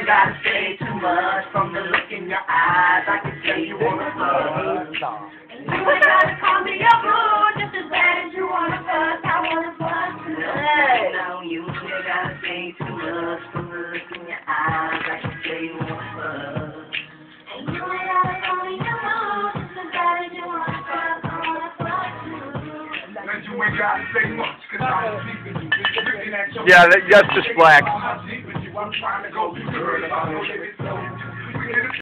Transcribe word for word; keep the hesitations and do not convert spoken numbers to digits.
gotta say too much. From the look in your eyes, I can tell you wanna fuck. You ain't gotta call me a boo, just as bad as you wanna fuck. I wanna fuck too. Hey. Now you ain't gotta say too much. From the look in your eyes, I can tell you wanna fuck. And you ain't gotta call me a boo, just as bad as you wanna fuck. I wanna fuck too. And you ain't gotta say much, cause I'm sleeping you. Looking at your Yeah, that, that's just black. I'm trying to go through the